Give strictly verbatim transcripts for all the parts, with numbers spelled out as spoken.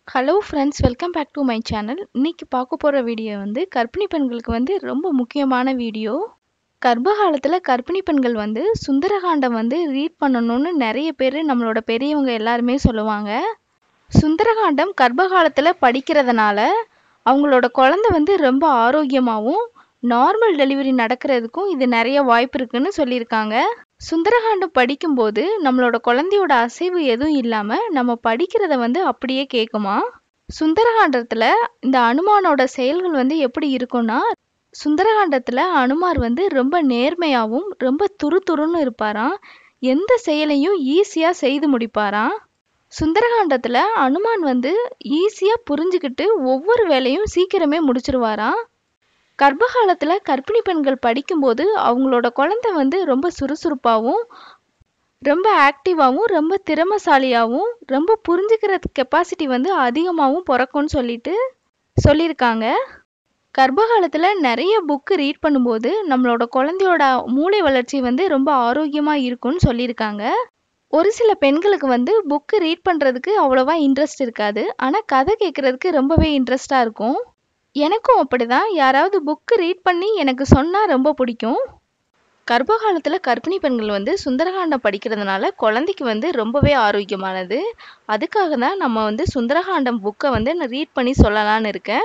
Hello friends, welcome back to my channel. இன்னைக்கு பார்க்க போகிற வீடியோ வந்து கர்ப்பிணி பெண்களுக்கு வந்து ரொம்ப முக்கியமான வீடியோ. கர்ப்ப காலத்தில் கர்ப்பிணி பெண்கள் வந்து சுந்தரகாண்டம் வந்து ரீட் பண்ணணும்னு நிறைய பேர் நம்மளோட பெரியவங்க எல்லாருமே சொல்லுவாங்க. சுந்தரகாண்டம் கர்ப்ப காலத்தில் படிக்கிறதுனால அவங்களோட குழந்தை வந்து ரொம்ப ஆரோக்கியமாகவும் நார்மல் டெலிவரி நடக்கிறதுக்கும் இது நிறைய வாய்ப்பு இருக்குன்னு சொல்லியிருக்காங்க. சுந்தரகாண்டம் படிக்கும்போது நம்மளோட குழந்தையோட அசைவு எதுவும் இல்லாம நம்ம படிக்கிறத வந்து அப்படியே கேட்குமா. சுந்தரகாண்டத்துல இந்த அனுமானோட செயல்கள் வந்து எப்படி இருக்கும்னா, சுந்தரகாண்டத்துல அனுமார் வந்து ரொம்ப நேர்மையாவும் ரொம்ப துருதுருன்னு இருப்பாராம். எந்த செயலையும் ஈஸியா செய்து முடிப்பாராம். சுந்தரகாண்டத்துல அனுமான் வந்து ஈஸியா புரிஞ்சுக்கிட்டு ஒவ்வொரு வேலையும் சீக்கிரமே முடிச்சிருவாராம். கர்ப்ப காலத்துல கர்ப்பிணி பெண்கள் படிக்கும்போது அவங்களோட குழந்தை வந்து ரொம்ப சுறுசுறுப்பாகவும் ரொம்ப ஆக்டிவாகவும் ரொம்ப திறமைசாலியாகவும் ரொம்ப புரிஞ்சுக்கிற கெப்பாசிட்டி வந்து அதிகமாகவும் பிறக்கும்னு சொல்லிட்டு சொல்லியிருக்காங்க. கர்ப்ப காலத்துல நிறைய புக்கு ரீட் பண்ணும்போது நம்மளோட குழந்தையோட மூளை வளர்ச்சி வந்து ரொம்ப ஆரோக்கியமா இருக்கும்னு சொல்லியிருக்காங்க. ஒரு சில பெண்களுக்கு வந்து புக்கு ரீட் பண்றதுக்கு அவ்வளோவா இன்ட்ரெஸ்ட் இருக்காது, ஆனா கதை கேட்கறதுக்கு ரொம்பவே இன்ட்ரெஸ்டா இருக்கும். எனக்கும் அப்படிதான். யாராவது புக்கு ரீட் பண்ணி எனக்கு சொன்னா ரொம்ப பிடிக்கும். கர்ப்ப காலத்துல கர்ப்பிணி பெண்கள் வந்து சுந்தரகாண்டம் படிக்கிறதுனால குழந்தைக்கு வந்து ரொம்பவே ஆரோக்கியமானது. அதுக்காக தான் நம்ம வந்து சுந்தரகாண்டம் புக்கை வந்து நான் ரீட் பண்ணி சொல்லலான்னு இருக்கேன்.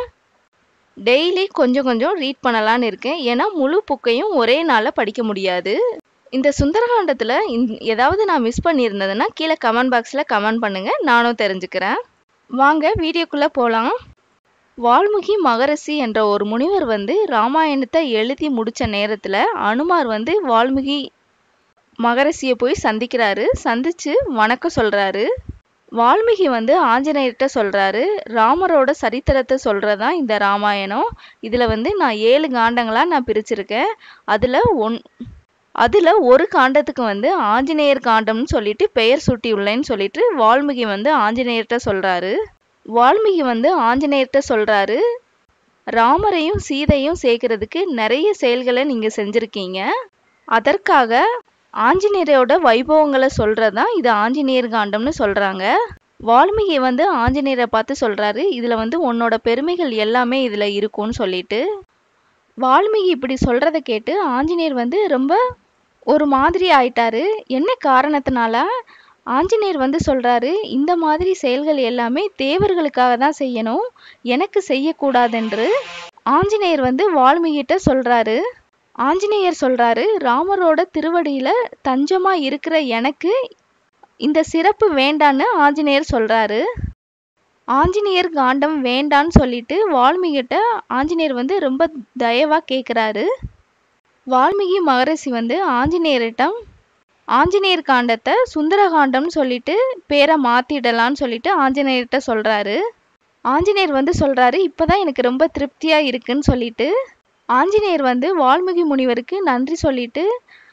டெய்லி கொஞ்சம் கொஞ்சம் ரீட் பண்ணலான்னு இருக்கேன். ஏன்னா முழு புக்கையும் ஒரே நாளில் படிக்க முடியாது. இந்த சுந்தரகாண்டத்தில் ஏதாவது நான் மிஸ் பண்ணியிருந்ததுன்னா கீழே கமெண்ட் பாக்ஸில் கமெண்ட் பண்ணுங்க, நானும் தெரிஞ்சுக்கிறேன். வாங்க வீடியோக்குள்ளே போகலாம். வால்மீகி மகரிஷி என்ற ஒரு முனிவர் வந்து ராமாயணத்தை எழுதி முடிச்ச நேரத்துல அனுமார் வந்து வால்மீகி மகரிஷியை போய் சந்திக்கிறாரு. சந்திச்சு வணக்கம் சொல்றாரு. வால்மீகி வந்து ஆஞ்சநேயர்கிட்ட சொல்றாரு, ராமரோட சரித்திரத்தை சொல்றதான் இந்த ராமாயணம். இதுல வந்து நான் ஏழு காண்டங்களா நான் பிரிச்சிருக்கேன். அதுல ஒன் அதுல ஒரு காண்டத்துக்கு வந்து ஆஞ்சநேயர் காண்டம்னு சொல்லிட்டு பெயர் சூட்டி உள்ளேன்னு சொல்லிட்டு வால்மீகி வந்து ஆஞ்சநேயர்கிட்ட சொல்றாரு. வால்மீகி வந்து ஆஞ்சநேயர்கிட்ட சொல்றாரு, ராமரையும் சீதையும் சேர்க்கறதுக்கு நிறைய செயல்களை நீங்க செஞ்சிருக்கீங்க. அதற்காக ஆஞ்சநேயரோட வைபவங்களை சொல்றதா இது ஆஞ்சநேயர் காண்டம்னு சொல்றாங்க. வால்மீகி வந்து ஆஞ்சநேயரை பார்த்து சொல்றாரு, இதுல வந்து உன்னோட பெருமைகள் எல்லாமே இதுல இருக்கும்னு சொல்லிட்டு. வால்மீகி இப்படி சொல்றதை கேட்டு ஆஞ்சநேயர் வந்து ரொம்ப ஒரு மாதிரி ஆயிட்டாரு. என்ன காரணத்தினால ஆஞ்சநேயர் வந்து சொல்றாரு, இந்த மாதிரி செயல்கள் எல்லாமே தேவர்களுக்காக தான் செய்யணும், எனக்கு செய்யக்கூடாதென்று ஆஞ்சநேயர் வந்து வால்மீகிட்ட சொல்றாரு. ஆஞ்சநேயர் சொல்றாரு, ராமரோட திருவடியில தஞ்சமா இருக்கிற எனக்கு இந்த சிறப்பு வேண்டான்னு ஆஞ்சநேயர் சொல்றாரு. ஆஞ்சநேயர் காண்டம் வேண்டான்னு சொல்லிட்டு வால்மீகிட்ட ஆஞ்சநேயர் வந்து ரொம்ப தயவா கேட்கிறாரு. வால்மீகி மகரிஷி வந்து ஆஞ்சநேயரிடம் ஆஞ்சநேயர் காண்டத்தை சுந்தரகாண்டம்னு சொல்லிட்டு பேரை மாத்திடலான்னு சொல்லிட்டு ஆஞ்சநேயர்கிட்ட சொல்றாரு. ஆஞ்சநேயர் வந்து சொல்றாரு, இப்பதான் எனக்கு ரொம்ப திருப்தியா இருக்குன்னு சொல்லிட்டு ஆஞ்சநேயர் வந்து வால்மீகி முனிவருக்கு நன்றி சொல்லிட்டு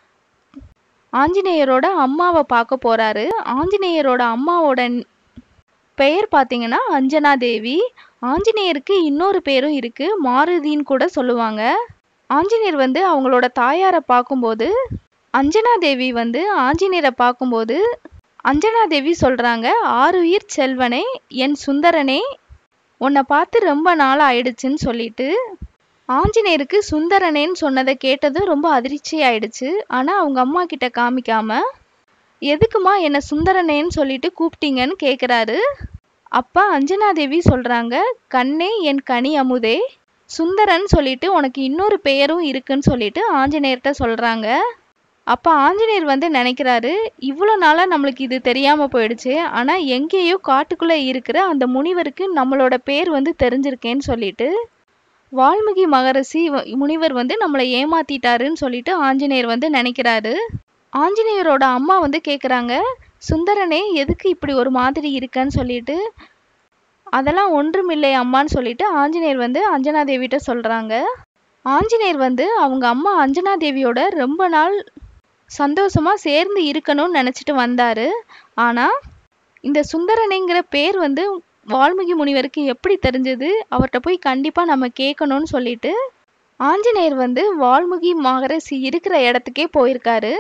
ஆஞ்சநேயரோட அம்மாவை பார்க்க போறாரு. ஆஞ்சநேயரோட அம்மாவோட பெயர் பார்த்தீங்கன்னா அஞ்சனா தேவி. ஆஞ்சநேயருக்கு இன்னொரு பேரும் இருக்கு, மாருதின்னு கூட சொல்லுவாங்க. ஆஞ்சநேயர் வந்து அவங்களோட தாயாரை பார்க்கும்போது அஞ்சனா தேவி வந்து ஆஞ்சநேயரை பார்க்கும்போது அஞ்சனா தேவி சொல்றாங்க, ஆருயிர் செல்வனே என் சுந்தரனே, உன்னை பார்த்து ரொம்ப நாள் ஆயிடுச்சுன்னு சொல்லிட்டு ஆஞ்சநேயருக்கு சுந்தரனேன்னு சொன்னதை கேட்டதும் ரொம்ப அதிர்ச்சி ஆயிடுச்சு. ஆனா அவங்க அம்மா கிட்ட காமிக்காம எதுக்குமா என்னை சுந்தரனேன்னு சொல்லிட்டு கூப்பிட்டீங்கன்னு கேட்குறாரு. அப்பா அஞ்சனா தேவி சொல்றாங்க, கண்ணே என் கனி அமுதே, சுந்தரன் சொல்லிட்டு உனக்கு இன்னொரு பெயரும் இருக்குன்னு சொல்லிட்டு ஆஞ்சநேயர்கிட்ட சொல்றாங்க. அப்ப ஆஞ்சநேயர் வந்து நினைக்கிறாரு, இவ்வளோ நாளா நம்மளுக்கு இது தெரியாம போயிடுச்சு, ஆனா எங்கேயோ காட்டுக்குள்ள இருக்கிற அந்த முனிவருக்கு நம்மளோட பேர் வந்து தெரிஞ்சிருக்கேன்னு சொல்லிட்டு வால்மீகி மகரிஷி முனிவர் வந்து நம்மளை ஏமாத்திட்டாருன்னு சொல்லிட்டு ஆஞ்சநேயர் வந்து நினைக்கிறாரு. ஆஞ்சநேயரோட அம்மா வந்து கேட்குறாங்க, சுந்தரனே எதுக்கு இப்படி ஒரு மாதிரி இருக்கன்னு சொல்லிட்டு. அதெல்லாம் ஒன்றுமில்லை அம்மான்னு சொல்லிட்டு ஆஞ்சநேயர் வந்து அஞ்சனா தேவிட்ட சொல்றாங்க. ஆஞ்சநேயர் வந்து அவங்க அம்மா அஞ்சனா தேவியோட ரொம்ப நாள் சந்தோஷமா சேர்ந்து இருக்கணும்னு நினைச்சிட்டு வந்தாரு. ஆனா இந்த சுந்தரனைங்கிற பேர் வந்து வால்மீகி முனிவருக்கு எப்படி தெரிஞ்சது, அவர்கிட்ட போய் கண்டிப்பா நம்ம கேட்கணும்னு சொல்லிட்டு ஆஞ்சநேயர் வந்து வால்மீகி மகரிஷி இருக்கிற இடத்துக்கே போயிருக்காரு.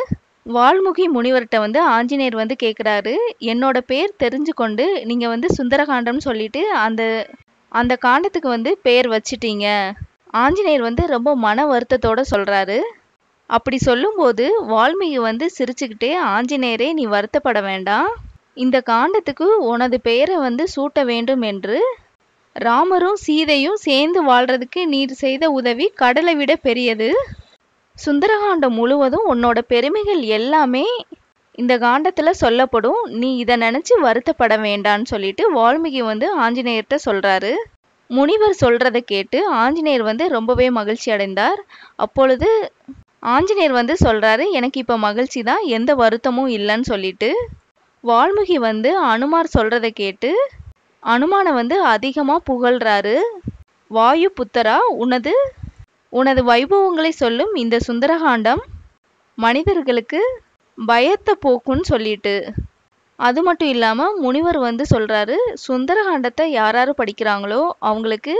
வால்முகி முனிவர்கிட்ட வந்து ஆஞ்சநேயர் வந்து கேட்குறாரு, என்னோட பேர் தெரிஞ்சு கொண்டு நீங்க வந்து சுந்தரகாண்டம்னு சொல்லிட்டு அந்த அந்த காண்டத்துக்கு வந்து பேர் வச்சிட்டீங்க. ஆஞ்சநேயர் வந்து ரொம்ப மன வருத்தத்தோட சொல்றாரு. அப்படி சொல்லும்போது வால்மீகி வந்து சிரிச்சுக்கிட்டே, ஆஞ்சநேயரே நீ வருத்தப்பட வேண்டாம், இந்த காண்டத்துக்கு உனது பெயரை வந்து சூட்ட வேண்டும் என்று ராமரும் சீதையும் சேர்ந்து வாழ்றதுக்கு நீர் செய்த உதவி கடலை விட பெரியது. சுந்தரகாண்டம் முழுவதும் உன்னோட பெருமைகள் எல்லாமே இந்த காண்டத்துல சொல்லப்படும். நீ இதை நினைச்சு வருத்தப்பட வேண்டான்னு சொல்லிட்டு வால்மீகி வந்து ஆஞ்சநேயர்கிட்ட சொல்றாரு. முனிவர் சொல்றதை கேட்டு ஆஞ்சநேயர் வந்து ரொம்பவே மகிழ்ச்சி அடைந்தார். அப்பொழுது ஆஞ்சநேயர் வந்து சொல்றாரு, எனக்கு இப்ப மகிழ்ச்சி தான், எந்த வருத்தமும் இல்லைன்னு சொல்லிட்டு. வால்மீகி வந்து அனுமார் சொல்றதை கேட்டு அனுமானை வந்து அதிகமா புகழ்றாரு. வாயு புத்தரா, உனது உனது வைபவங்களை சொல்லும் இந்த சுந்தரகாண்டம் மனிதர்களுக்கு பயத்தை போக்குன்னு சொல்லிட்டு. அது மட்டும் இல்லாம முனிவர் வந்து சொல்றாரு, சுந்தரகாண்டத்தை யாராரு படிக்கிறாங்களோ அவங்களுக்கு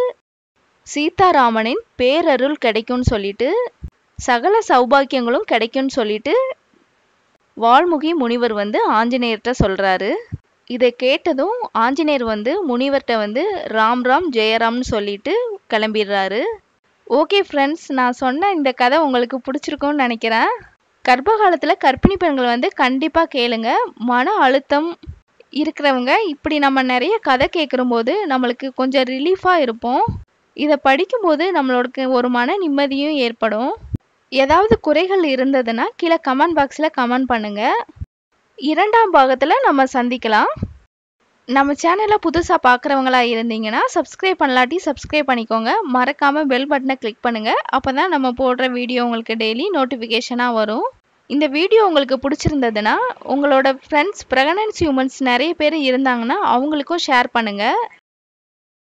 சீதாராமனின் பேரருள் கிடைக்கும்னு சொல்லிட்டு, சகல சௌபாக்கியங்களும் கிடைக்கும்னு சொல்லிட்டு வால்முகி முனிவர் வந்து ஆஞ்சநேயர்கிட்ட சொல்றாரு. இதை கேட்டதும் ஆஞ்சநேயர் வந்து முனிவர்கிட்ட வந்து ராம் ராம் ஜெயராம்னு சொல்லிட்டு கிளம்பிடுறாரு. ஓகே ஃப்ரெண்ட்ஸ், நான் சொன்ன இந்த கதை உங்களுக்கு பிடிச்சிருக்கும்னு நினைக்கிறேன். கர்ப்ப காலத்தில் கர்ப்பிணி பெண்கள் வந்து கண்டிப்பாக கேளுங்க. மன அழுத்தம் இருக்கிறவங்க இப்படி நம்ம நிறைய கதை கேட்கும்போது நம்மளுக்கு கொஞ்சம் ரிலீஃபாக இருப்போம். இதை படிக்கும்போது நம்மளோட ஒரு மன நிம்மதியும் ஏற்படும். ஏதாவது குறைகள் இருந்ததுன்னா கீழே கமெண்ட் பாக்ஸில் கமெண்ட் பண்ணுங்கள். இரண்டாம் பாகத்தில் நம்ம சந்திக்கலாம். நம்ம சேனலை புதுசாக பார்க்குறவங்களா இருந்தீங்கன்னா சப்ஸ்கிரைப் பண்ணலாட்டி சப்ஸ்கிரைப் பண்ணிக்கோங்க. மறக்காமல் பெல் பட்டனை கிளிக் பண்ணுங்கள். அப்போ தான் நம்ம போடுற வீடியோ உங்களுக்கு டெய்லி நோட்டிஃபிகேஷனாக வரும். இந்த வீடியோ உங்களுக்கு பிடிச்சிருந்ததுன்னா உங்களோட ஃப்ரெண்ட்ஸ் ப்ரெக்னன்சி உமன்ஸ் நிறைய பேர் இருந்தாங்கன்னா அவங்களுக்கும் ஷேர் பண்ணுங்கள்.